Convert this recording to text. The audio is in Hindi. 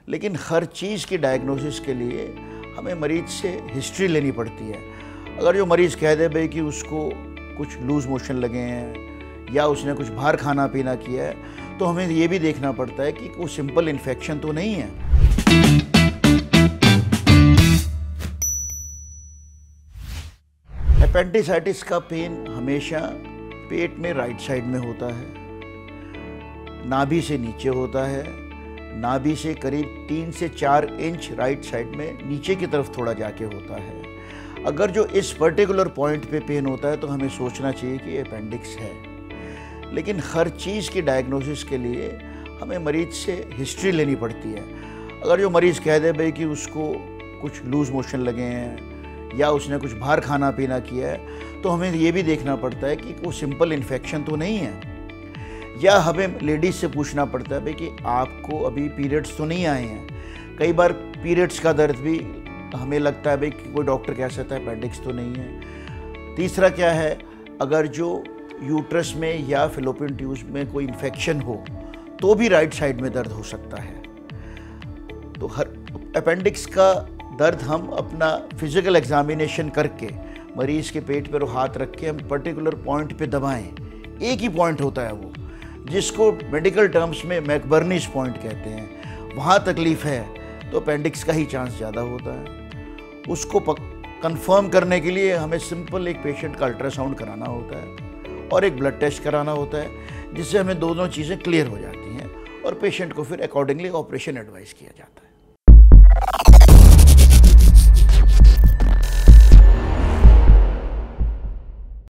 लेकिन हर चीज़ की डायग्नोसिस के लिए हमें मरीज़ से हिस्ट्री लेनी पड़ती है। अगर जो मरीज़ कह दे भाई कि उसको कुछ लूज़ मोशन लगे हैं या उसने कुछ बाहर खाना पीना किया है, तो हमें ये भी देखना पड़ता है कि वो सिंपल इन्फेक्शन तो नहीं है। एपेंडिसाइटिस का पेन हमेशा पेट में राइट साइड में होता है, नाभि से नीचे होता है, नाभि से करीब 3 से 4 इंच राइट साइड में नीचे की तरफ थोड़ा जाके होता है। अगर जो इस पर्टिकुलर पॉइंट पे पेन होता है तो हमें सोचना चाहिए कि अपेंडिक्स है। लेकिन हर चीज़ की डायग्नोसिस के लिए हमें मरीज़ से हिस्ट्री लेनी पड़ती है। अगर जो मरीज़ कह दे भाई कि उसको कुछ लूज़ मोशन लगे हैं या उसने कुछ बाहर खाना पीना किया है, तो हमें ये भी देखना पड़ता है कि वो सिंपल इन्फेक्शन तो नहीं है। या हमें लेडीज़ से पूछना पड़ता है भाई कि आपको अभी पीरियड्स तो नहीं आए हैं। कई बार पीरियड्स का दर्द भी हमें लगता है भाई कि कोई डॉक्टर कह सकता है अपेंडिक्स तो नहीं है। तीसरा क्या है, अगर जो यूट्रस में या फैलोपियन ट्यूब्स में कोई इन्फेक्शन हो तो भी राइट साइड में दर्द हो सकता है। तो हर अपेंडिक्स का दर्द हम अपना फिजिकल एग्जामिनेशन करके मरीज़ के पेट पर हाथ रख के हम पर्टिकुलर पॉइंट पे दबाएं। एक ही पॉइंट होता है वो, जिसको मेडिकल टर्म्स में मैकबर्नीज पॉइंट कहते हैं। वहाँ तकलीफ़ है तो अपेंडिक्स का ही चांस ज़्यादा होता है। उसको कंफर्म करने के लिए हमें सिंपल एक पेशेंट का अल्ट्रासाउंड कराना होता है और एक ब्लड टेस्ट कराना होता है, जिससे हमें दोनों चीज़ें क्लियर हो जाती हैं और पेशेंट को फिर अकॉर्डिंगली ऑपरेशन एडवाइस किया जाता है।